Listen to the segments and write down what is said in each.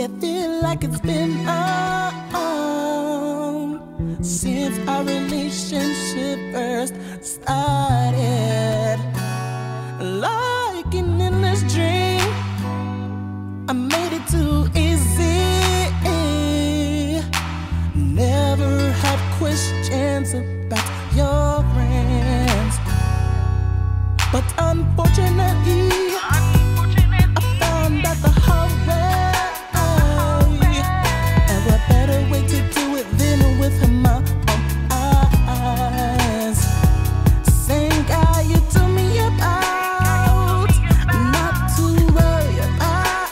it feel like it's been since our relationship first started. Like an endless dream, I made it too easy. Never had questions about your friends, but unfortunately I found out the hard way. And what better way to do it than with my own eyes? Same guy you told me about, not to worry about.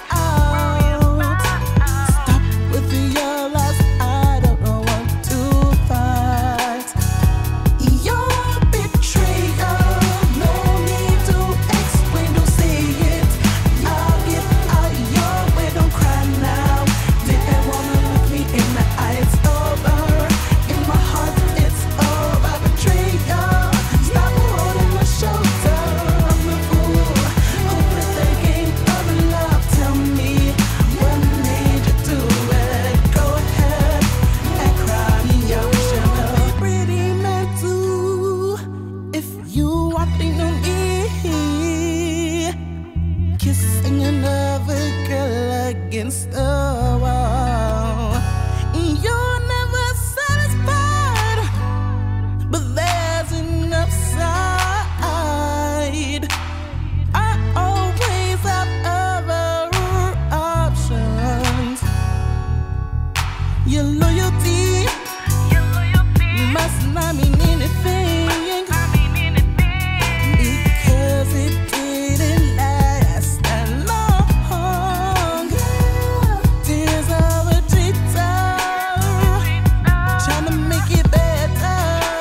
Stop with your lies, I don't want to fight. Your betrayal, no need to explain, don't say it. I'll get out your way, don't cry now. Didn't wanna look me in the eye, it's over. In my heart, it's over. Betrayal, stop holding my shoulder. I'm a fool, hoping they ain't other love. Tell me what made you do it. Go ahead and cry me your shoulder. Pretty man too, if you wanting on me, kissing another girl against the wall. You're never satisfied, but there's an upside. I always have other options. Your loyalty must not mean anything, because it didn't last that long. Tears of a cheater, trying to make it better.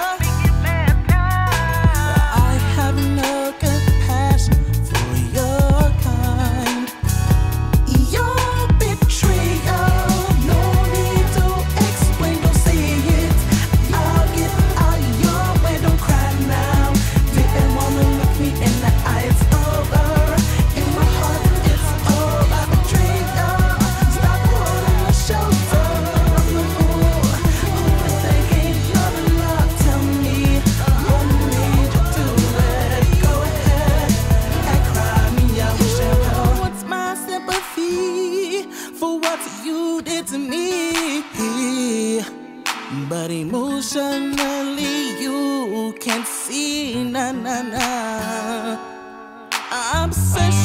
I have no compassion for your kind. Your betrayal, no need to explain, don't say it. I'll get out your way, don't cry now. Didn't wanna look me in the eye, it's over. In my heart, it's over. Betrayal, stop holding my shoulder. I'm a fool, hoping they ain't other love. Tell me what made you do it. Go ahead and cry me out, Michelle. What's my sympathy for what you did to me? But emotionally you can't see, nah, nah, nah. I'm such